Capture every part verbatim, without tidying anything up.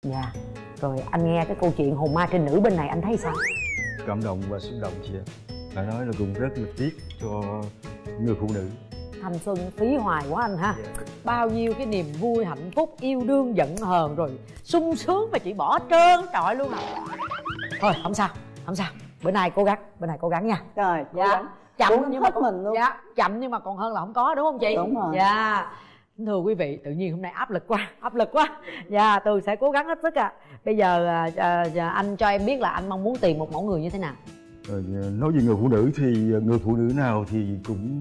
Dạ. Rồi anh nghe cái câu chuyện hồn ma trên nữ bên này anh thấy sao? Cảm động và xúc động chị ạ. Phải nói là cũng rất là tiếc cho người phụ nữ. Thanh xuân phí hoài quá anh ha. Yeah. Bao nhiêu cái niềm vui, hạnh phúc, yêu đương, giận hờn rồi sung sướng mà chị bỏ trơn trọi luôn à. Thôi không sao, không sao. Bữa nay cố gắng, bữa nay cố gắng nha. Rồi, cố dạ. gắng. Chậm Cố nhưng mà còn, mình luôn. dạ, chậm nhưng mà còn hơn là không có, đúng không chị? Đúng rồi. Dạ. Thưa quý vị, tự nhiên hôm nay áp lực quá, áp lực quá. Dạ, Tường sẽ cố gắng hết sức ạ. À. Bây giờ à, à, anh cho em biết là anh mong muốn tìm một mẫu người như thế nào? Rồi, nói về người phụ nữ thì người phụ nữ nào thì cũng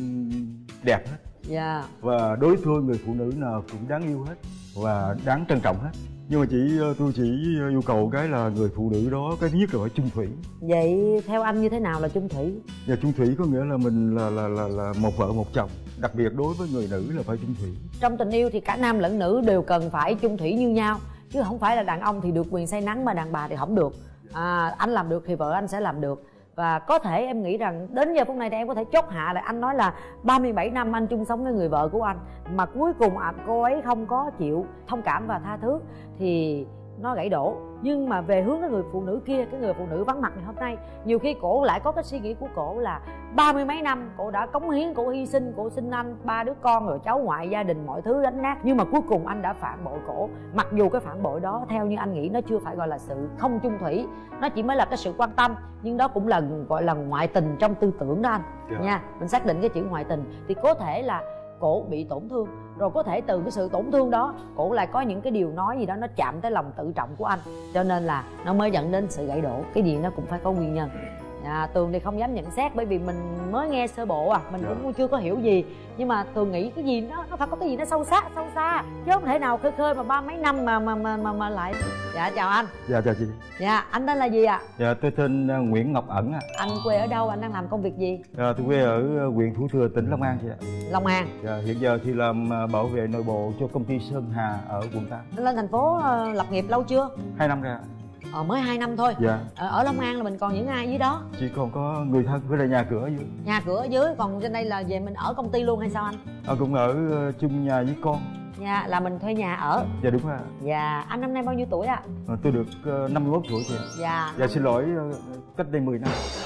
đẹp hết. Dạ. Và đối với người phụ nữ nào cũng đáng yêu hết và đáng trân trọng hết. Nhưng mà chỉ tôi chỉ yêu cầu cái là người phụ nữ đó cái thứ nhất là phải chung thủy. Vậy theo anh như thế nào là chung thủy? Và chung thủy có nghĩa là mình là là là là một vợ một chồng. Đặc biệt đối với người nữ là phải chung thủy. Trong tình yêu thì cả nam lẫn nữ đều cần phải chung thủy như nhau, chứ không phải là đàn ông thì được quyền say nắng mà đàn bà thì không được. À, anh làm được thì vợ anh sẽ làm được. Và có thể em nghĩ rằng đến giờ phút này thì em có thể chốt hạ lại. Anh nói là ba mươi bảy năm anh chung sống với người vợ của anh, mà cuối cùng à, cô ấy không có chịu thông cảm và tha thứ thì nó gãy đổ. Nhưng mà về hướng cái người phụ nữ kia, cái người phụ nữ vắng mặt ngày hôm nay, nhiều khi cổ lại có cái suy nghĩ của cổ là ba mươi mấy năm cổ đã cống hiến, cổ hy sinh, cổ sinh anh ba đứa con rồi cháu ngoại, gia đình mọi thứ đánh nát, nhưng mà cuối cùng anh đã phản bội cổ. Mặc dù cái phản bội đó theo như anh nghĩ nó chưa phải gọi là sự không chung thủy, nó chỉ mới là cái sự quan tâm, nhưng đó cũng là gọi là ngoại tình trong tư tưởng đó anh. Yeah. Nha, mình xác định cái chữ ngoại tình thì có thể là cổ bị tổn thương, rồi có thể từ cái sự tổn thương đó cổ lại có những cái điều nói gì đó nó chạm tới lòng tự trọng của anh, cho nên là nó mới dẫn đến sự gãy đổ. Cái gì nó cũng phải có nguyên nhân. À, Tường thì không dám nhận xét bởi vì mình mới nghe sơ bộ à, mình yeah. cũng chưa có hiểu gì, nhưng mà Tường nghĩ cái gì nó nó phải có cái gì nó sâu sắc sâu xa, chứ không thể nào khơi khơi mà ba mấy năm mà mà mà mà, mà lại. Dạ chào anh. Dạ chào chị. Dạ anh tên là gì ạ? À? Dạ tôi tên Nguyễn Ngọc Ẩn ạ. À. Anh quê ở đâu, anh đang làm công việc gì? Dạ, tôi quê ở huyện Thủ Thừa, tỉnh Long An chị ạ. Long An. Dạ, hiện giờ thì làm bảo vệ nội bộ cho công ty Sơn Hà ở quận tám. Anh lên thành phố uh, lập nghiệp lâu chưa? Hai năm rồi ạ. Ờ mới hai năm thôi. Dạ. Ở, ở Long An là mình còn những ai dưới đó? Chỉ còn có người thân với lại nhà cửa ở dưới. Nhà cửa ở dưới, còn trên đây là về mình ở công ty luôn hay sao anh? Ờ cũng ở uh, chung nhà với con. Dạ, là mình thuê nhà ở. Dạ đúng rồi. Dạ, anh năm nay bao nhiêu tuổi ạ? À? À, tôi được uh, năm mươi mốt tuổi chị ạ. Dạ. Dạ xin lỗi, uh, cách đây mười năm.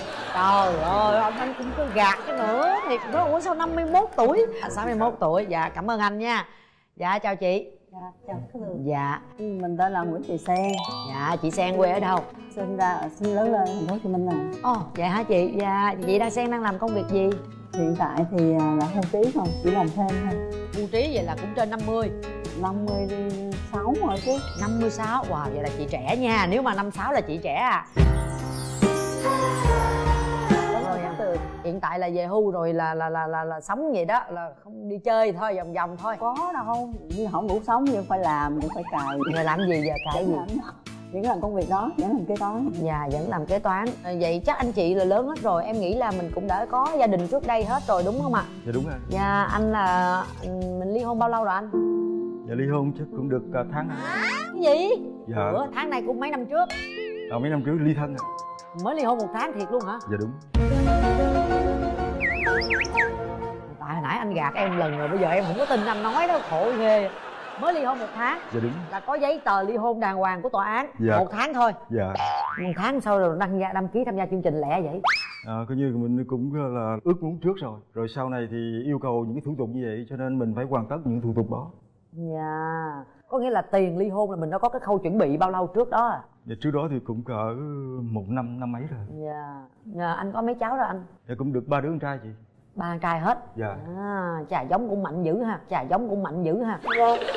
Trời ơi, anh, anh cũng cứ gạt cái nữa. Thiệt, nói ủa sao năm mươi mốt tuổi? À, sáu mươi mốt tuổi, dạ cảm ơn anh nha. Dạ chào chị. Dạ, chào các bạn. Dạ. Mình tên là Nguyễn Thị Sen. Dạ, chị Sen quê ở đâu? Sinh ra, sinh lớn lên thành phố Hồ Chí Minh này. Ồ, oh, vậy hả chị? Dạ, chị đang Sen đang làm công việc gì? Hiện tại thì là hưu trí thôi, chỉ làm thêm thôi. Hưu trí vậy là cũng trên năm mươi. năm mươi sáu rồi chứ. Năm mươi sáu, wow, vậy là chị trẻ nha. Nếu mà năm sáu là chị trẻ à. Từ hiện tại là về hưu rồi là là là là, là sống vậy đó, là không đi chơi thôi, vòng vòng thôi. Có đâu, như không đủ sống nhưng phải làm, cũng phải cày. Giờ làm gì giờ cày gì? Vẫn làm công việc đó, vẫn làm kế toán. Dạ, vẫn làm kế toán. Vậy chắc anh chị là lớn hết rồi, em nghĩ là mình cũng đã có gia đình trước đây hết rồi đúng không ạ? Dạ đúng rồi. Dạ, anh là mình ly hôn bao lâu rồi anh? Dạ ly hôn chắc cũng được uh, tháng này. Cái gì? Dạ. Ủa, tháng này cũng mấy năm trước. Ờ, mấy năm trước ly thân à. Mới ly hôn một tháng thiệt luôn hả? Dạ đúng. Tại hồi nãy anh gạt em lần rồi, bây giờ em không có tin anh nói đó, khổ ghê. Mới ly hôn một tháng. Dạ đúng. Là có giấy tờ ly hôn đàng hoàng của tòa án. Dạ. Một tháng thôi. Dạ. Một tháng sau rồi đăng đăng ký tham gia chương trình lẻ vậy. À, coi như mình cũng là ước muốn trước rồi. Rồi sau này thì yêu cầu những cái thủ tục như vậy, cho nên mình phải hoàn tất những thủ tục đó. Dạ. Có nghĩa là tiền ly hôn là mình đã có cái khâu chuẩn bị bao lâu trước đó à? Dạ trước đó thì cũng cỡ một năm, năm mấy rồi. Dạ. Dạ, anh có mấy cháu rồi anh? Dạ cũng được ba đứa con trai chị. Ba con trai hết? Dạ. À, chà giống cũng mạnh dữ ha, chà giống cũng mạnh dữ ha.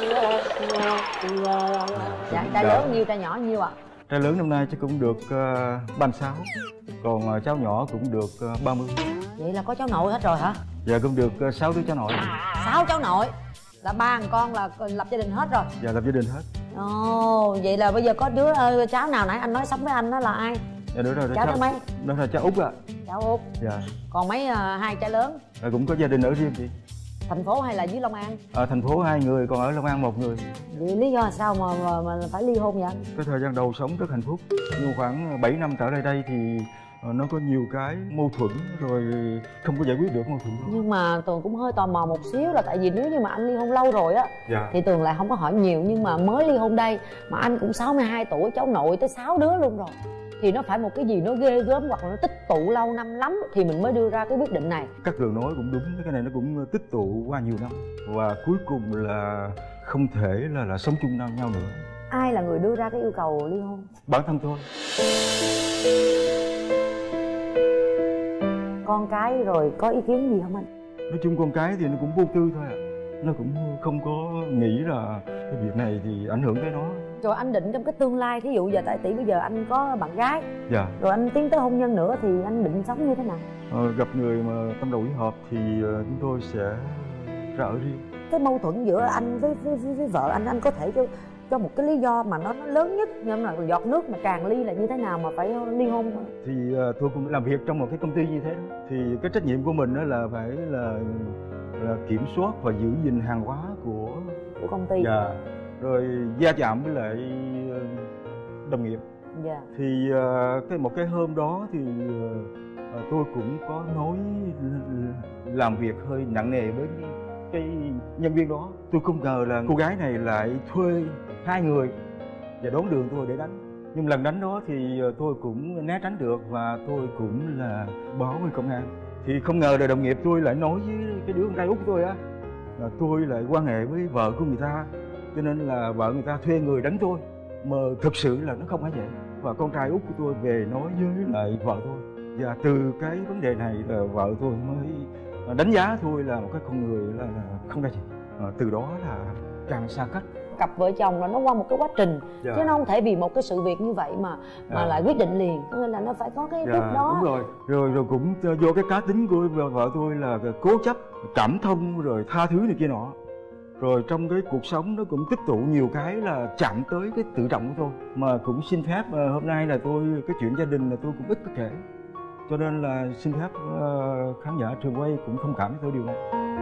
Dạ, trai lớn nhiêu, trai nhỏ nhiêu ạ? À? Trai lớn năm nay chắc cũng được uh, ba mươi sáu. Còn uh, cháu nhỏ cũng được uh, ba mươi. Vậy là có cháu nội hết rồi hả? Dạ cũng được uh, sáu đứa cháu nội. Sáu cháu nội? Là ba thằng con là lập gia đình hết rồi? Dạ lập gia đình hết. Ồ, vậy là bây giờ có đứa uh, cháu nào nãy anh nói sống với anh đó là ai? Dạ đúng rồi. Cháu thứ mấy? Đó là cháu út ạ. À. Cháu út. Dạ. Còn mấy uh, hai trai lớn? Dạ, cũng có gia đình ở riêng chị. Thành phố hay là dưới Long An? Ở thành phố hai người, còn ở Long An một người. Vậy lý do sao mà, mà, mà phải ly hôn vậy anh? Cái thời gian đầu sống rất hạnh phúc. Nhưng khoảng bảy năm trở lại đây thì nó có nhiều cái mâu thuẫn rồi không có giải quyết được mâu thuẫn đó. Nhưng mà Tường cũng hơi tò mò một xíu là tại vì nếu như mà anh ly hôn lâu rồi á, dạ. thì Tường lại không có hỏi nhiều, nhưng mà mới ly hôn đây mà anh cũng sáu mươi hai tuổi, cháu nội tới sáu đứa luôn rồi, thì nó phải một cái gì nó ghê gớm hoặc là nó tích tụ lâu năm lắm thì mình mới đưa ra cái quyết định này. Các Tường nói cũng đúng, cái này nó cũng tích tụ qua nhiều năm và cuối cùng là không thể là là sống chung nhau nhau nữa. Ai là người đưa ra cái yêu cầu ly hôn? Bản thân tôi. Con cái rồi có ý kiến gì không anh? Nói chung con cái thì nó cũng vô tư thôi ạ, nó cũng không có nghĩ là cái việc này thì ảnh hưởng tới nó. Rồi anh định trong cái tương lai, thí dụ giờ tại tỷ bây giờ anh có bạn gái, dạ. rồi anh tiến tới hôn nhân nữa thì anh định sống như thế nào? Ờ, gặp người mà tâm đầu ý hợp thì uh, chúng tôi sẽ ra ở riêng. Cái mâu thuẫn giữa anh với với, với, với vợ anh, anh có thể cho cho một cái lý do mà nó, nó lớn nhất, nhưng mà giọt nước mà tràn ly là như thế nào mà phải ly hôn? Thì uh, tôi cũng làm việc trong một cái công ty như thế đó. Thì cái trách nhiệm của mình đó là phải là, là kiểm soát và giữ gìn hàng hóa của của công ty. Dạ. Rồi va chạm với lại đồng nghiệp. Dạ. Thì uh, cái một cái hôm đó thì uh, tôi cũng có nói làm việc hơi nặng nề với cái nhân viên đó. Tôi không ngờ là cô gái này lại thuê hai người và đón đường tôi để đánh. Nhưng lần đánh đó thì tôi cũng né tránh được và tôi cũng là báo với công an. Thì không ngờ là đồng nghiệp tôi lại nói với cái đứa con trai út của tôi á là tôi lại quan hệ với vợ của người ta, cho nên là vợ người ta thuê người đánh tôi. Mà thực sự là nó không phải vậy. Và con trai út của tôi về nói với lại vợ tôi, và từ cái vấn đề này là vợ tôi mới đánh giá tôi là một cái con người là, là không ra gì. À, từ đó là càng xa cách. Cặp vợ chồng là nó qua một cái quá trình, dạ. chứ nó không thể vì một cái sự việc như vậy mà mà dạ. lại quyết định liền, nên là nó phải có cái dạ, trước đó. Đúng rồi, rồi rồi cũng do cái cá tính của vợ, vợ tôi là cố chấp, cảm thông rồi tha thứ này kia nọ. Rồi trong cái cuộc sống nó cũng tích tụ nhiều cái là chạm tới cái tự trọng của tôi. Mà cũng xin phép hôm nay là tôi, cái chuyện gia đình là tôi cũng ít có kể, cho nên là xin phép uh, khán giả trường quay cũng thông cảm với tôi điều này.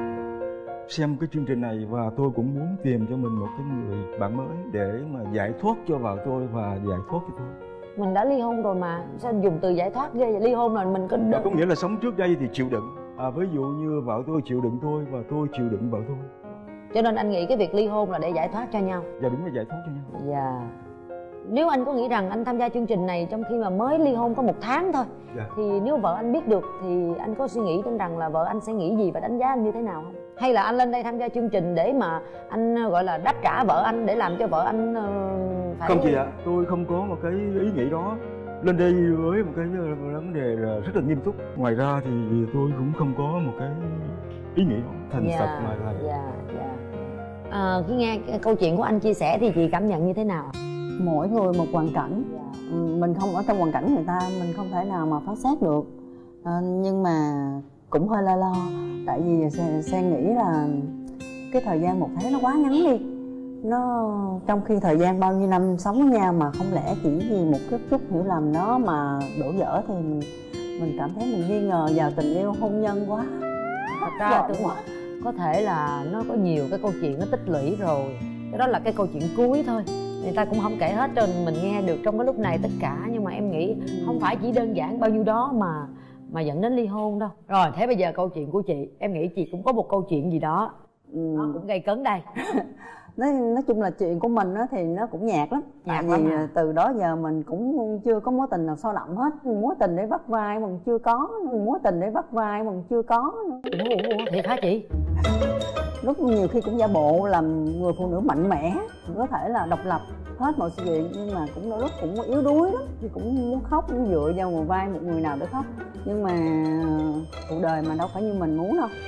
Xem cái chương trình này và tôi cũng muốn tìm cho mình một cái người bạn mới để mà giải thoát cho vợ tôi và giải thoát cho tôi. Mình đã ly hôn rồi mà, sao anh dùng từ giải thoát ghê vậy? Ly hôn là mình có đựng... Có nghĩa là sống trước đây thì chịu đựng. À, ví dụ như vợ tôi chịu đựng tôi và tôi chịu đựng vợ tôi. Cho nên anh nghĩ cái việc ly hôn là để giải thoát cho nhau. Dạ đúng là giải thoát cho nhau. Dạ. Nếu anh có nghĩ rằng anh tham gia chương trình này trong khi mà mới ly hôn có một tháng thôi, dạ. thì nếu vợ anh biết được thì anh có suy nghĩ trong rằng là vợ anh sẽ nghĩ gì và đánh giá anh như thế nào không? Hay là anh lên đây tham gia chương trình để mà anh gọi là đáp trả vợ anh, để làm cho vợ anh uh, phải... Không chị ạ, tôi không có một cái ý nghĩ đó. Lên đây với một cái vấn đề là rất là nghiêm túc. Ngoài ra thì tôi cũng không có một cái ý nghĩ đó thành dạ, thật mà là... Dạ, dạ. À, khi nghe câu chuyện của anh chia sẻ thì chị cảm nhận như thế nào? Mỗi người một hoàn cảnh, dạ. mình không ở trong hoàn cảnh người ta, mình không thể nào mà phán xét được. À, nhưng mà cũng hơi lo lo, tại vì Sen nghĩ là cái thời gian một tháng nó quá ngắn đi. Nó trong khi thời gian bao nhiêu năm sống với nhau mà không lẽ chỉ vì một chút chút hiểu lầm nó mà đổ vỡ thì mình, mình cảm thấy mình nghi ngờ vào tình yêu hôn nhân quá. Thật ra tôi có thể là nó có nhiều cái câu chuyện nó tích lũy rồi, cái đó là cái câu chuyện cuối thôi, người ta cũng không kể hết cho mình nghe được trong cái lúc này tất cả. Nhưng mà em nghĩ không phải chỉ đơn giản bao nhiêu đó mà mà dẫn đến ly hôn đâu. Rồi thế bây giờ câu chuyện của chị, em nghĩ chị cũng có một câu chuyện gì đó ừ. nó cũng gây cấn đây. nói, nói chung là chuyện của mình á thì nó cũng nhạt lắm, nhạt tại vì à. từ đó giờ mình cũng chưa có mối tình nào sâu đậm hết. Mối tình để vắt vai mình chưa có, mối tình để vắt vai mình chưa có nữa. Ủa, ủa, thiệt hả chị? Lúc nhiều khi cũng giả bộ làm người phụ nữ mạnh mẽ, có thể là độc lập hết mọi sự việc, nhưng mà cũng đôi lúc cũng yếu đuối lắm, thì cũng muốn khóc, cũng dựa vào một vai một người nào để khóc. Nhưng mà cuộc đời mà đâu phải như mình muốn đâu.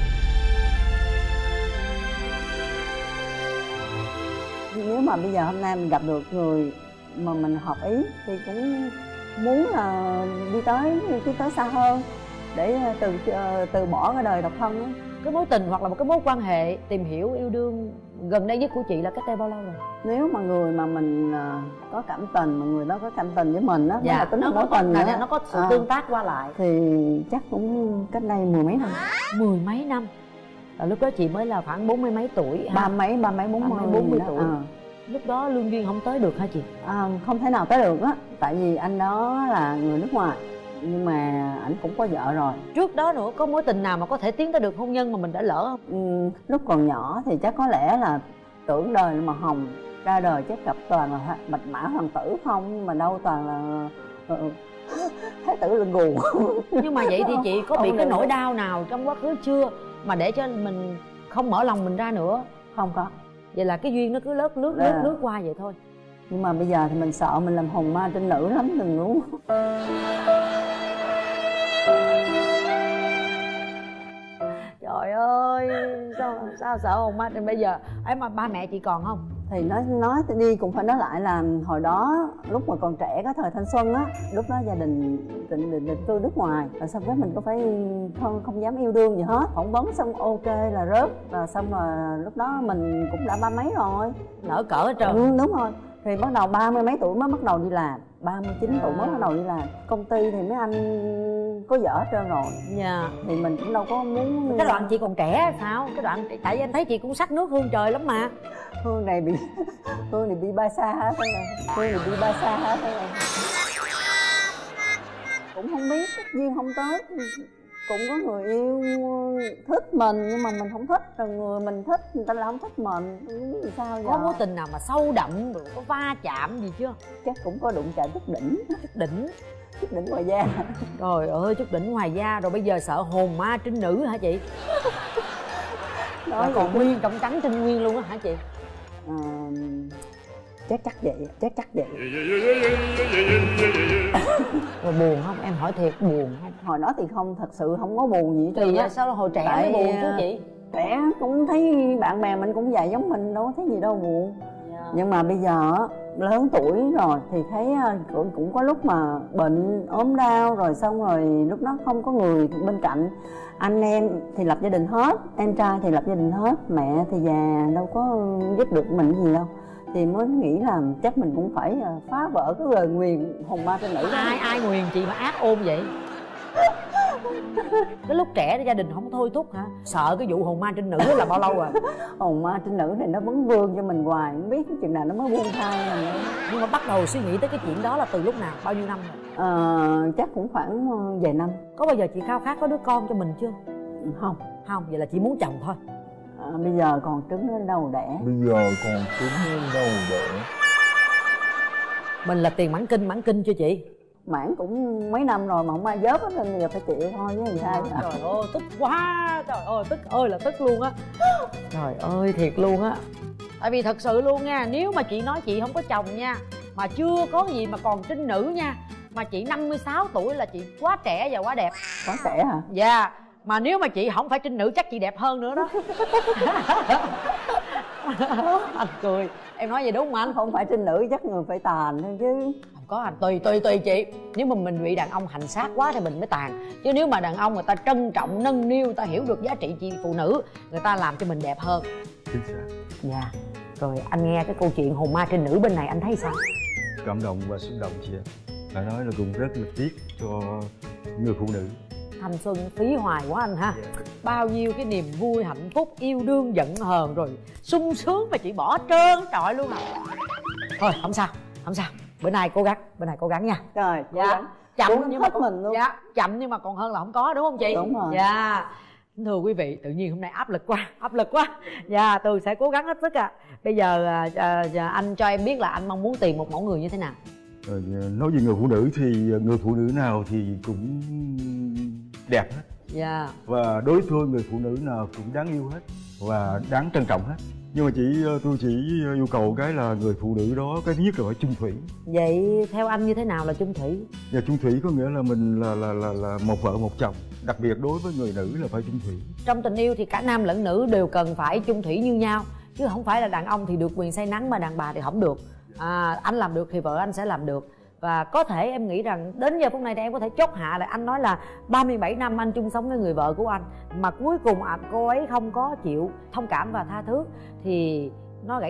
Nếu mà bây giờ hôm nay mình gặp được người mà mình hợp ý thì cũng muốn là đi tới đi tới xa hơn để từ từ bỏ cái đời độc thân đó. Cái mối tình hoặc là một cái mối quan hệ tìm hiểu yêu đương gần đây nhất của chị là cách đây bao lâu rồi? Nếu mà người mà mình có cảm tình, mà người đó có cảm tình với mình á, dạ, là tính nó mối có tình đó, nó có sự à, tương tác qua lại thì chắc cũng cách đây mười mấy năm. Mười mấy năm? Là lúc đó chị mới là khoảng bốn mươi mấy tuổi ha? Ba mấy, ba mấy bốn mươi, bốn mươi tuổi. À. Lúc đó lương duyên không tới được hả chị? À, không thể nào tới được á, tại vì anh đó là người nước ngoài. nhưng mà ảnh cũng có vợ rồi. Trước đó nữa có mối tình nào mà có thể tiến tới được hôn nhân mà mình đã lỡ không? Ừ, lúc còn nhỏ thì chắc có lẽ là tưởng đời là màu hồng, ra đời chắc gặp toàn là bạch mã hoàng tử không, nhưng mà đâu toàn là uh, thái tử lưng gù. Nhưng mà vậy thì chị có bị cái nỗi đau nào trong quá khứ chưa mà để cho mình không mở lòng mình ra nữa? Không có. Vậy là cái duyên nó cứ lướt lướt lướt lướt qua vậy thôi. Nhưng mà bây giờ thì mình sợ mình làm hồn ma trinh nữ lắm, đừng luôn. Trời ơi, sao sao sợ hồn ma trinh bây giờ? Ấy mà ba mẹ chị còn không? Thì nói nói đi cũng phải nói lại là hồi đó lúc mà còn trẻ, có thời thanh xuân á, lúc đó gia đình định định, định cư nước ngoài, rồi xong cái mình có phải không không dám yêu đương gì hết, phỏng vấn xong ok là rớt, rồi xong rồi lúc đó mình cũng đã ba mấy rồi, Nở cỡ hết trơn. Ừ, đúng rồi. Thì bắt đầu ba mươi mấy tuổi mới bắt đầu đi làm, ba mươi chín tuổi mới bắt đầu đi làm công ty, thì mấy anh có vợ hết trơn rồi. Dạ. Thì mình cũng đâu có muốn. Cái đoạn chị còn trẻ sao? Cái đoạn tại vì em thấy chị cũng sắc nước hương trời lắm mà. Hương này bị Hương này bị ba xa hết thế này, Hương này bị ba xa hết thế này. Cũng không biết, duyên không tới, cũng có người yêu thích mình nhưng mà mình không thích, rồi người mình thích người ta lại không thích mình, không biết vì sao giờ. Có mối tình nào mà sâu đậm rồi có va chạm gì chưa? Chắc cũng có đụng chạm chút đỉnh. Chút đỉnh. Chút đỉnh ngoài da. Trời ơi, chút đỉnh ngoài da rồi bây giờ sợ hồn ma trinh nữ hả chị? Đó còn nguyên trọng trắng trinh nguyên luôn á hả chị? À, chắc chắc vậy, chắc chắc vậy. Rồi buồn không? Em hỏi thiệt buồn không? Hồi đó thì không, thật sự không có buồn gì hết Thì trơn á. sao hồi trẻ Tại mới buồn chứ chị? Trẻ cũng thấy bạn bè mình cũng dài giống mình, đâu có thấy gì đâu buồn. Yeah. Nhưng mà bây giờ lớn tuổi rồi thì thấy cũng, cũng có lúc mà bệnh ốm đau, rồi xong rồi lúc đó không có người bên cạnh. Anh em thì lập gia đình hết, em trai thì lập gia đình hết, mẹ thì già đâu có giúp được mình gì đâu. Thì mới nghĩ là chắc mình cũng phải phá vỡ cái lời nguyền hồn ma trinh nữ đó. Ai ai nguyền chị mà ác ôn vậy? Cái lúc trẻ gia đình không thôi thúc hả? Sợ cái vụ hồn ma trinh nữ là bao lâu rồi? Hồn ma trinh nữ này nó vẫn vương cho mình hoài, không biết chừng nào nó mới buông thai mình. Nhưng mà bắt đầu suy nghĩ tới cái chuyện đó là từ lúc nào? Bao nhiêu năm rồi? Ờ, chắc cũng khoảng vài năm. Có bao giờ chị khao khát có đứa con cho mình chưa? Không. Không, vậy là chỉ muốn chồng thôi. À, bây giờ còn trứng nó đâu đẻ. Bây giờ còn trứng nó đâu đẻ. Mình là tiền mãn kinh, mãn kinh chưa chị? Mãn cũng mấy năm rồi mà không ai vớt hết, nên bây giờ phải chịu thôi chứ làm sao. Trời ơi, tức quá. Trời ơi, tức ơi là tức luôn á. Trời ơi, thiệt luôn á. Tại vì thật sự luôn nha, nếu mà chị nói chị không có chồng nha, mà chưa có gì mà còn trinh nữ nha, mà chị năm mươi sáu tuổi là chị quá trẻ và quá đẹp. Quá trẻ hả? Dạ. Yeah. Mà nếu mà chị không phải trinh nữ chắc chị đẹp hơn nữa đó. Anh cười. Em nói vậy đúng không anh? Không phải trinh nữ chắc người phải tàn thôi chứ. Không có anh, tùy tùy tùy chị. Nếu mà mình bị đàn ông hành xác quá thì mình mới tàn. Chứ nếu mà đàn ông người ta trân trọng, nâng niu, người ta hiểu được giá trị chị phụ nữ, người ta làm cho mình đẹp hơn. Chính xác. Dạ. Rồi anh nghe cái câu chuyện hồn ma trinh nữ bên này anh thấy sao? Cảm động và xúc động chị ạ. Phải nói là cũng rất là tiếc cho người phụ nữ. Thanh xuân phí hoài quá anh ha. Yeah. Bao nhiêu cái niềm vui, hạnh phúc, yêu đương, giận hờn rồi sung sướng mà chị bỏ trơn trọi luôn à. Thôi không sao, không sao. Bữa nay cố gắng, bữa nay cố gắng nha. Trời, cố dạ. gắng. Chậm Cố nhưng mà hết còn, mình luôn. dạ, chậm nhưng mà còn hơn là không có, đúng không chị? Đúng rồi. Dạ. Thưa quý vị, tự nhiên hôm nay áp lực quá, áp lực quá. Dạ, Tường sẽ cố gắng hết sức ạ. À. Bây giờ à, à, anh cho em biết là anh mong muốn tìm một mẫu người như thế nào? Rồi, nói về người phụ nữ thì người phụ nữ nào thì cũng đẹp hết. Dạ. Và đối với tôi người phụ nữ nào cũng đáng yêu hết và đáng trân trọng hết. Nhưng mà chỉ tôi chỉ yêu cầu cái là người phụ nữ đó cái thứ nhất là phải chung thủy. Vậy theo anh như thế nào là chung thủy? Và chung thủy có nghĩa là mình là là là là một vợ một chồng. Đặc biệt đối với người nữ là phải chung thủy. Trong tình yêu thì cả nam lẫn nữ đều cần phải chung thủy như nhau, chứ không phải là đàn ông thì được quyền say nắng mà đàn bà thì không được. À, anh làm được thì vợ anh sẽ làm được. Và có thể em nghĩ rằng đến giờ phút này thì em có thể chốt hạ lại. Anh nói là ba mươi bảy năm anh chung sống với người vợ của anh, mà cuối cùng à, cô ấy không có chịu thông cảm và tha thứ thì nó gãy đổ.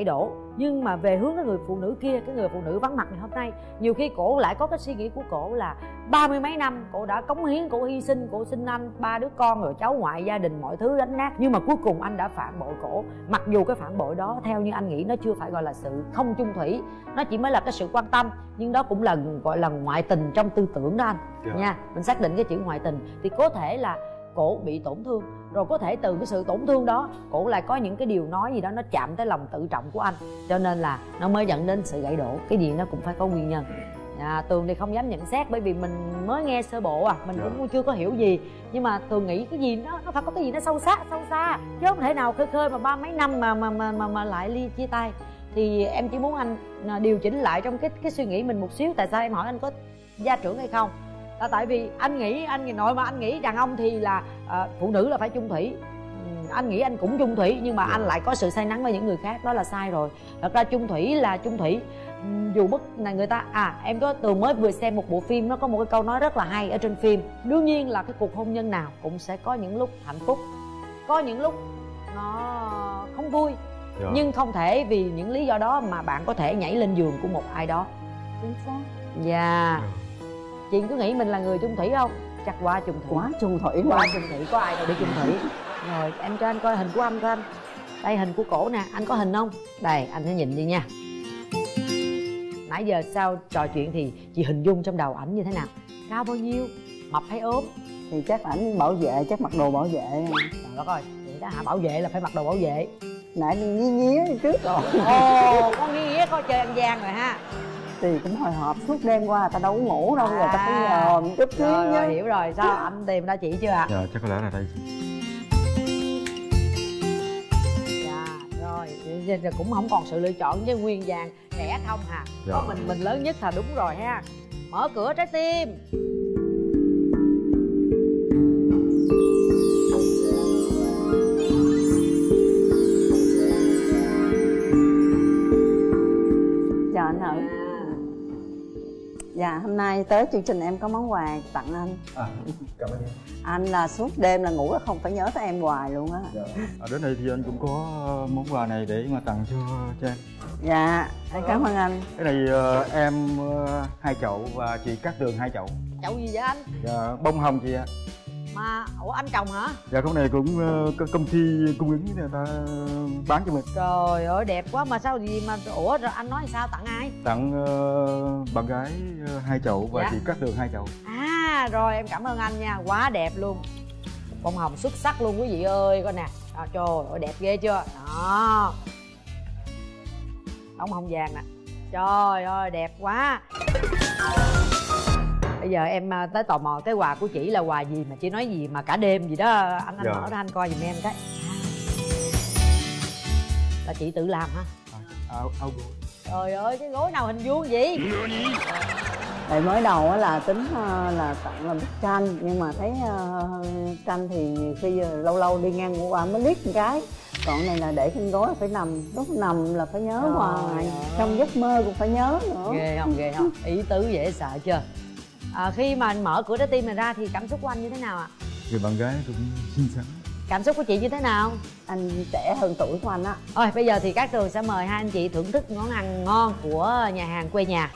nhưng mà về hướng cái người phụ nữ kia, cái người phụ nữ vắng mặt ngày hôm nay, nhiều khi cổ lại có cái suy nghĩ của cổ là ba mươi mấy năm cổ đã cống hiến, cổ hy sinh, cổ sinh anh ba đứa con rồi cháu ngoại, gia đình mọi thứ đánh nát, nhưng mà cuối cùng anh đã phản bội cổ. Mặc dù cái phản bội đó theo như anh nghĩ nó chưa phải gọi là sự không chung thủy, nó chỉ mới là cái sự quan tâm, nhưng đó cũng là gọi là ngoại tình trong tư tưởng đó anh. Yeah. Nha, mình xác định cái chữ ngoại tình thì có thể là cổ bị tổn thương, rồi có thể từ cái sự tổn thương đó cổ lại có những cái điều nói gì đó nó chạm tới lòng tự trọng của anh, cho nên là nó mới dẫn đến sự gãy đổ. Cái gì nó cũng phải có nguyên nhân. À, Tường thì không dám nhận xét bởi vì mình mới nghe sơ bộ à, mình cũng chưa có hiểu gì, nhưng mà Tường nghĩ cái gì nó nó phải có cái gì nó sâu sắc sâu xa, chứ không thể nào khơi khơi mà ba mấy năm mà mà mà mà, mà lại ly chia tay. Thì em chỉ muốn anh điều chỉnh lại trong cái cái suy nghĩ mình một xíu. Tại sao em hỏi anh có gia trưởng hay không? Là tại vì anh nghĩ anh nội mà anh nghĩ đàn ông thì là à, phụ nữ là phải chung thủy. Anh nghĩ anh cũng chung thủy nhưng mà anh lại có sự say nắng với những người khác, đó là sai rồi. Thật ra chung thủy là chung thủy, dù bất là người ta à em có Tường mới vừa xem một bộ phim, nó có một cái câu nói rất là hay ở trên phim. Đương nhiên là cái cuộc hôn nhân nào cũng sẽ có những lúc hạnh phúc, có những lúc nó không vui. Yeah. Nhưng không thể vì những lý do đó mà bạn có thể nhảy lên giường của một ai đó. Chính xác. Dạ. Yeah. Chị cứ nghĩ mình là người chung thủy không? Chắc quá chung thủy. Quá chung thủy. Quá chung thủy, có ai đâu để chung thủy. Rồi em cho anh coi hình của anh coi anh. Đây hình của cổ nè, anh có hình không? Đây, anh sẽ nhìn đi nha. Nãy giờ sau trò chuyện thì chị hình dung trong đầu ảnh như thế nào? Cao bao nhiêu? Mập hay ốm? Thì chắc ảnh bảo vệ, chắc mặc đồ bảo vệ. Trời đất ơi, vậy đó hả? Bảo vệ là phải mặc đồ bảo vệ. Nãy đi nhí nhía trước rồi. Ồ, có nghi nghía, có chơi ăn gian rồi ha. Thì cũng hồi hộp suốt đêm qua, ta đâu có ngủ đâu, à, rồi ta phải nhờ một chút xíu. Rồi, rồi hiểu rồi, sao anh tìm ra chị chưa ạ? Dạ, chắc có lẽ là đây. Dạ, rồi, cũng không còn sự lựa chọn với nguyên vàng rẻ thông hà. Dạ. Có mình mình lớn nhất là đúng rồi ha. Mở cửa trái tim. Chào anh Hữu. Dạ, hôm nay tới chương trình em có món quà tặng anh. À, cảm ơn em. Anh là suốt đêm là ngủ là không phải nhớ tới em hoài luôn á. Dạ. À, đến đây thì anh cũng có món quà này để mà tặng cho cho em. Dạ, em cảm ơn anh. Cái này uh, em uh, hai chậu và chị Cát Tường hai chậu. Chậu gì vậy anh? Dạ, bông hồng chị ạ. Mà, ủa anh trồng hả? Dạ, cái này cũng uh, công ty cung ứng người ta bán cho mình. Trời ơi đẹp quá, mà sao gì mà, ủa rồi anh nói sao tặng ai? Tặng uh, bạn gái uh, hai chậu và dạ. chị Cát Tường hai chậu. À rồi em cảm ơn anh nha, quá đẹp luôn. Bông hồng xuất sắc luôn quý vị ơi, coi nè. Đó, trời ơi đẹp ghê chưa? Đó. Bông hồng vàng nè. Trời ơi đẹp quá. Bây giờ em tới tò mò cái quà của chị là quà gì mà chị nói gì mà cả đêm gì đó. Anh anh dạ. mở ra anh coi giùm em cái. Là chị tự làm hả? Áo áo gối. Trời ơi cái gối nào hình vuông vậy? Tại mới đầu á là tính là tặng là bức tranh, nhưng mà thấy tranh thì nhiều khi lâu lâu đi ngang qua mới liếc một cái. Còn này là để trên gối là phải nằm, lúc nằm là phải nhớ hoài, trong giấc mơ cũng phải nhớ nữa. Ghê không, ghê không? Ý tứ dễ sợ chưa? À, khi mà anh mở cửa trái tim này ra thì cảm xúc của anh như thế nào ạ? Người bạn gái cũng xinh xắn. Cảm xúc của chị như thế nào? Anh trẻ hơn tuổi của anh á. Rồi bây giờ thì Cát Tường sẽ mời hai anh chị thưởng thức món ăn ngon của nhà hàng quê nhà.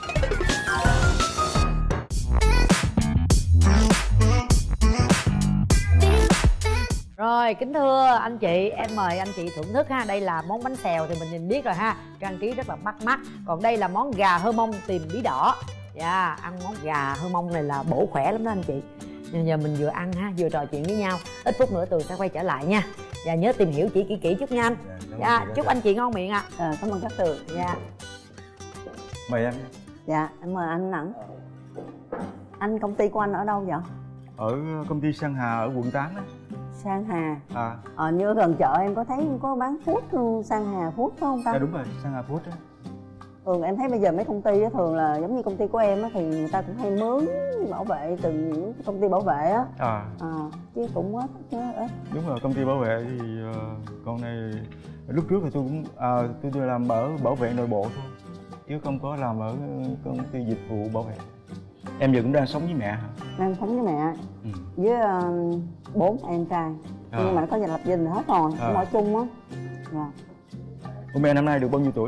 Rồi kính thưa anh chị, em mời anh chị thưởng thức ha. Đây là món bánh xèo thì mình nhìn biết rồi ha, trang trí rất là bắt mắt. Còn đây là món gà hơ mông tìm bí đỏ. Dạ, yeah, ăn món gà hơ mông này là bổ khỏe lắm đó anh chị. Bây giờ mình vừa ăn ha, vừa trò chuyện với nhau. Ít phút nữa Tường sẽ quay trở lại nha. Và nhớ tìm hiểu chị kỹ kỹ chút nha anh. Dạ, yeah, chúc anh chị ngon miệng ạ. À. À, cảm ơn Cát Tường. Dạ. Mời em. Dạ, em mời anh Nẵng. Anh công ty của anh ở đâu vậy? Ở công ty Sang Hà ở quận tám á. Sang Hà. À. Ờ, như gần chợ em có thấy có bán food Sang Hà food phải không ta? Dạ đúng rồi, Sang Hà food á. Thường em thấy bây giờ mấy công ty á, thường là giống như công ty của em á, thì người ta cũng hay mướn bảo vệ từ những công ty bảo vệ á. À. À, chứ cũng quá chứ ít. Đúng rồi, công ty bảo vệ thì uh, con này lúc trước thì tôi cũng à, tôi, tôi làm ở bảo vệ nội bộ thôi, chứ không có làm ở công ty dịch vụ bảo vệ. Em giờ cũng đang sống với mẹ hả? Đang sống với mẹ. Ừ. Với uh, bốn em trai. À. Nhưng mà nó có nhà lập gia đình hết rồi, à. Cũng ở chung á. Dạ. Ủa mẹ năm nay được bao nhiêu tuổi rồi em?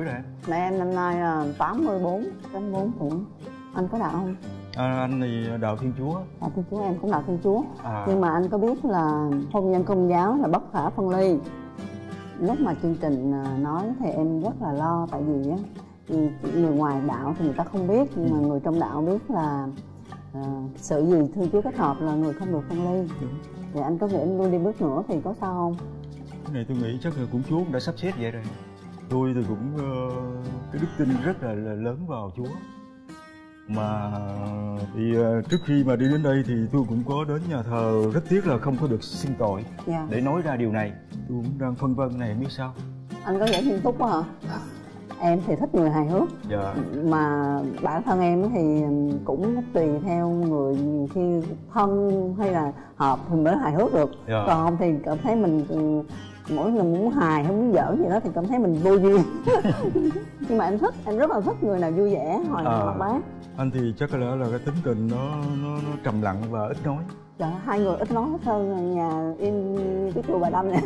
Mẹ em năm nay là tám mươi bốn, tám mươi bốn tuổi. Anh có đạo không? À, anh thì đạo Thiên Chúa. Đạo Thiên Chúa, em cũng đạo Thiên Chúa. À. Nhưng mà anh có biết là hôn nhân công giáo là bất khả phân ly. Lúc mà chương trình nói thì em rất là lo, tại vì á người ngoài đạo thì người ta không biết, nhưng mà người trong đạo biết là à, sự gì Thiên Chúa kết hợp là người không được phân ly. Đúng. Thì anh có nghĩ anh luôn đi bước nữa thì có sao không? Cái này tôi nghĩ chắc là cũng Chúa cũng đã sắp xếp vậy rồi. Tôi thì cũng uh, cái đức tin rất là, là lớn vào Chúa. Mà thì uh, trước khi mà đi đến đây thì tôi cũng có đến nhà thờ, rất tiếc là không có được xưng tội. Dạ. Để nói ra điều này. Tôi cũng đang phân vân này, biết sao. Anh có vẻ nghiêm túc quá hả? Em thì thích người hài hước. Dạ. Mà bản thân em thì cũng tùy theo người, khi thân hay là hợp thì mới hài hước được. Dạ. Còn không thì cảm thấy mình mỗi lần muốn hài hay muốn giỡn gì đó thì cảm thấy mình vô duyên. Nhưng mà em thích, em rất là thích người nào vui vẻ, hồi à, hoạt bát. Anh thì chắc là là cái tính tình nó nó, nó trầm lặng và ít nói. Dạ, hai người ít nói hết hơn nhà in cái chùa Bà Đâm này.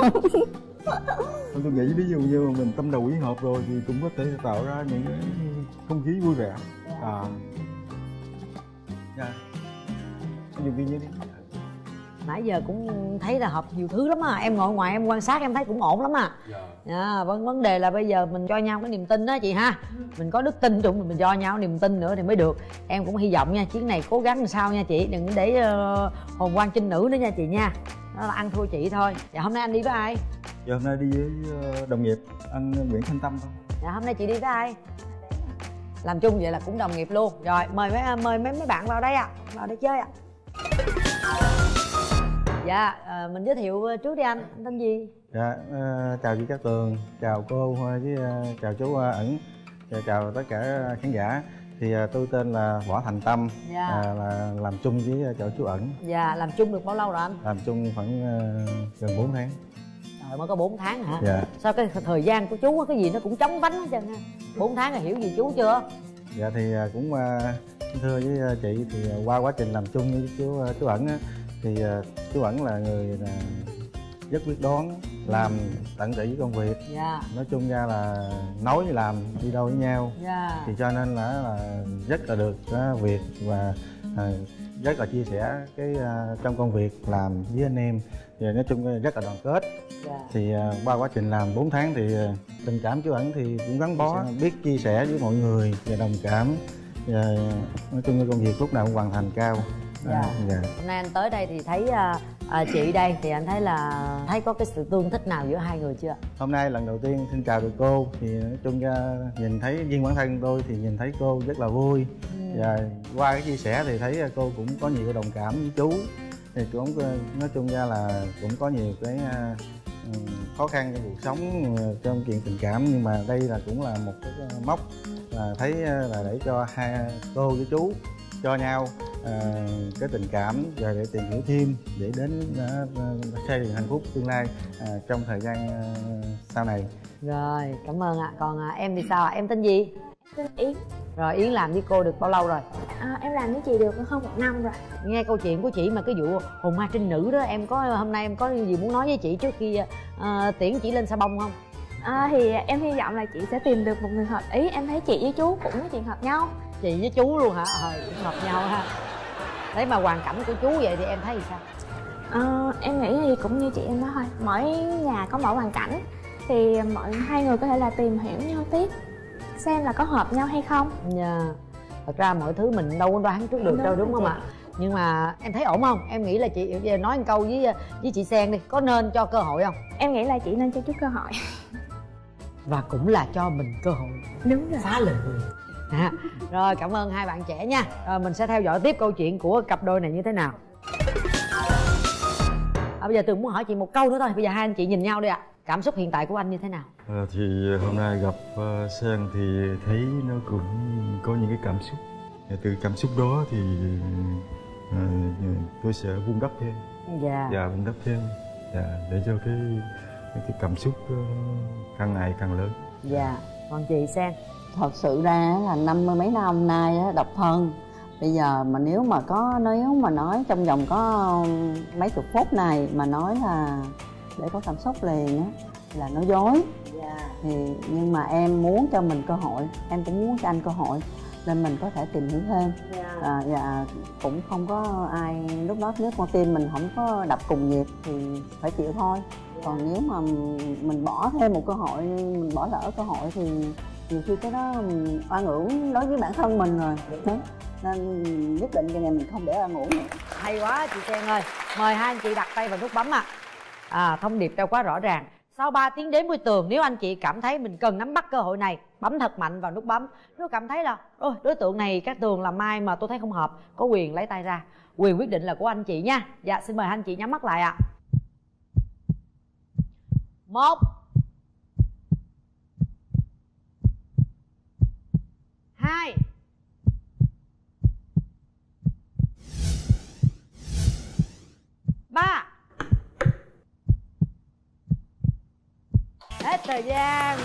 Tôi nghĩ ví dụ như mà mình tâm đầu ý hợp rồi thì cũng có thể tạo ra những cái không khí vui vẻ. À, dạ, dùng viên như đi. Nãy giờ cũng thấy là hợp nhiều thứ lắm à. Em ngồi ngoài em quan sát em thấy cũng ổn lắm à. Dạ. À, vấn vấn đề là bây giờ mình cho nhau cái niềm tin đó chị ha. Mình có đức tin chung, mình cho nhau niềm tin nữa thì mới được. Em cũng hy vọng nha, chuyến này cố gắng làm sao nha chị. Đừng để uh, hồn quan trinh nữ nữa nha chị nha. Đó là ăn thua chị thôi. Dạ hôm nay anh đi với ai? Dạ hôm nay đi với đồng nghiệp anh Nguyễn Thanh Tâm thôi. Dạ hôm nay chị đi với ai? Làm chung vậy là cũng đồng nghiệp luôn. Rồi mời mấy mời mấy mấy bạn vào đây ạ. À. Vào đây chơi ạ. À. Dạ à, mình giới thiệu trước đi anh. Anh tên gì? Dạ uh, chào chị Cát Tường, chào cô với uh, chào chú uh, Ẩn, chào, chào tất cả khán giả. Thì uh, tôi tên là Võ Thành Tâm. Dạ. uh, là làm chung với uh, chào chú Ẩn. Dạ làm chung được bao lâu rồi anh? Làm chung khoảng uh, gần bốn tháng. Trời mới có bốn tháng hả? Dạ. Sao cái thời gian của chú cái gì nó cũng chóng vánh hết trơn ha. bốn tháng là hiểu gì chú chưa? Dạ thì uh, cũng uh, thưa với uh, chị thì uh, qua quá trình làm chung với chú uh, chú Ẩn á, thì uh, chú Ẩn là người là rất quyết đoán, làm tận tụy với công việc. Yeah. Nói chung ra là nói làm đi đôi với nhau. Yeah. Thì cho nên là, là rất là được uh, việc và uh, rất là chia sẻ cái uh, trong công việc làm với anh em. Thì nói chung rất là đoàn kết. Yeah. Thì uh, qua quá trình làm bốn tháng thì uh, tình cảm chú Ẩn thì cũng gắn bó, biết chia sẻ với mọi người và đồng cảm. Và nói chung cái công việc lúc nào cũng hoàn thành cao. Dạ. À, dạ. Hôm nay anh tới đây thì thấy à, à, chị đây thì anh thấy là thấy có cái sự tương thích nào giữa hai người chưa? Hôm nay lần đầu tiên xin chào được cô, thì nói chung ra nhìn thấy riêng bản thân tôi thì nhìn thấy cô rất là vui. Ừ. Và qua cái chia sẻ thì thấy cô cũng có nhiều đồng cảm với chú, thì cũng nói chung ra là cũng có nhiều cái uh, khó khăn trong cuộc sống, trong chuyện tình cảm, nhưng mà đây là cũng là một cái mốc là thấy là để cho hai cô với chú cho nhau à, cái tình cảm và để tìm hiểu thêm để đến uh, xây dựng hạnh phúc tương lai à, trong thời gian uh, sau này. Rồi cảm ơn ạ. À. Còn à, em thì sao ạ? À? Em tên gì? Tên Yến. Rồi Yến làm với cô được bao lâu rồi? À, em làm với chị được hơn một năm rồi. Nghe câu chuyện của chị mà cái vụ hồn ma trinh nữ đó, em có hôm nay em có gì muốn nói với chị trước khi uh, tiễn chị lên Sa Bông không? À, thì em hy vọng là chị sẽ tìm được một người hợp ý. Em thấy chị với chú cũng nói chuyện hợp nhau. Chị với chú luôn hả? Ờ, cũng hợp nhau ha. Đấy mà hoàn cảnh của chú vậy thì em thấy thì sao? À, em nghĩ thì cũng như chị em nói thôi. Mỗi nhà có mỗi hoàn cảnh, thì mọi hai người có thể là tìm hiểu nhau tiếp, xem là có hợp nhau hay không. Dạ. Thật ra mọi thứ mình đâu có đoán trước được đúng đâu, đúng không ạ? Nhưng mà em thấy ổn không? Em nghĩ là chị nói một câu với với chị Sen đi, có nên cho cơ hội không? Em nghĩ là chị nên cho chút cơ hội. Và cũng là cho mình cơ hội. Đúng rồi. Phá lệ. À, rồi cảm ơn hai bạn trẻ nha. Rồi mình sẽ theo dõi tiếp câu chuyện của cặp đôi này như thế nào. À, bây giờ Tường muốn hỏi chị một câu nữa thôi. Bây giờ hai anh chị nhìn nhau đi ạ. À. Cảm xúc hiện tại của anh như thế nào? À, thì hôm nay gặp uh, Sen thì thấy nó cũng có những cái cảm xúc. Từ cảm xúc đó thì uh, tôi sẽ vun đắp thêm. Dạ. Dạ vun đắp thêm. Dạ để cho cái cái cảm xúc uh, càng ngày càng lớn. Dạ. Còn chị Sen? Thật sự ra là năm mươi mấy năm nay độc thân. Bây giờ mà nếu mà có nếu mà nói trong vòng có mấy chục phút này mà nói là để có cảm xúc liền á là nói dối. yeah. Thì nhưng mà em muốn cho mình cơ hội, em cũng muốn cho anh cơ hội nên mình có thể tìm hiểu thêm. yeah. à, Và cũng không có ai lúc đó nếu con tim mình không có đập cùng nhịp thì phải chịu thôi. yeah. Còn nếu mà mình bỏ thêm một cơ hội, mình bỏ lỡ cơ hội thì nhiều khi cái đó oan uổng đối với bản thân mình rồi. Đó. Nên quyết định cái này mình không để oan uổng nữa. Hay quá chị Sen ơi. Mời hai anh chị đặt tay vào nút bấm ạ. à. à, Thông điệp đã quá rõ ràng. Sau ba tiếng đếm mười tường, nếu anh chị cảm thấy mình cần nắm bắt cơ hội này, bấm thật mạnh vào nút bấm. Nếu cảm thấy là ôi đối tượng này các Tường làm mai mà tôi thấy không hợp, có quyền lấy tay ra. Quyền quyết định là của anh chị nha. Dạ xin mời anh chị nhắm mắt lại ạ. Một, hai, ba. Hết thời gian.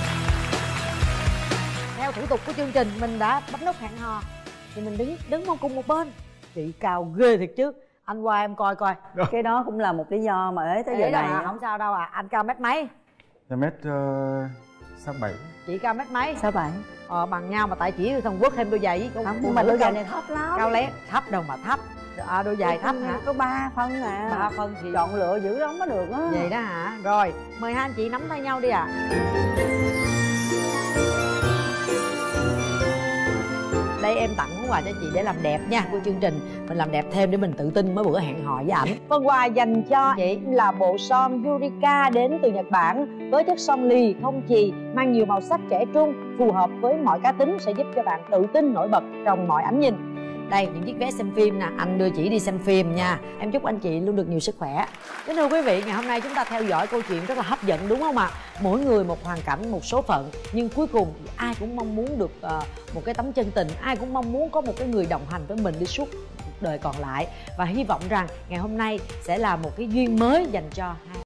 Theo thủ tục của chương trình mình đã bấm nút hẹn hò thì mình đứng đứng một cùng một bên. Chị cao ghê thiệt chứ. Anh qua em coi coi. Cái đó cũng là một lý do mà ế tới giờ Ê này. à, không sao đâu à. Anh cao mét mấy? mét sáu bảy. Chị cao mét mấy? Sao vậy? Ờ bằng nhau mà tại chỉ thằng Quốc thêm đôi giày với con. Không, nhưng mà đôi giày này thấp lắm. Cao lét. Thấp đâu mà thấp. À, đôi giày thấp hả? Có ba phân à. Ba phân thì chọn lựa dữ lắm mới được á. vậy đó hả? Rồi mời hai anh chị nắm tay nhau đi ạ. à. Đây em tặng món quà cho chị để làm đẹp nha của chương trình. Mình làm đẹp thêm để mình tự tin mới bữa hẹn hò với ảnh. Phần quà dành cho chị là bộ son Yurika đến từ Nhật Bản với chất son lì không chì, mang nhiều màu sắc trẻ trung, phù hợp với mọi cá tính, sẽ giúp cho bạn tự tin nổi bật trong mọi ánh nhìn. Đây những chiếc vé xem phim nè, anh đưa chị đi xem phim nha. Em chúc anh chị luôn được nhiều sức khỏe. Kính thưa quý vị, ngày hôm nay chúng ta theo dõi câu chuyện rất là hấp dẫn đúng không ạ? Mỗi người một hoàn cảnh, một số phận, nhưng cuối cùng ai cũng mong muốn được uh, một cái tấm chân tình, ai cũng mong muốn có một cái người đồng hành với mình đi suốt cuộc đời còn lại. Và hy vọng rằng ngày hôm nay sẽ là một cái duyên mới dành cho hai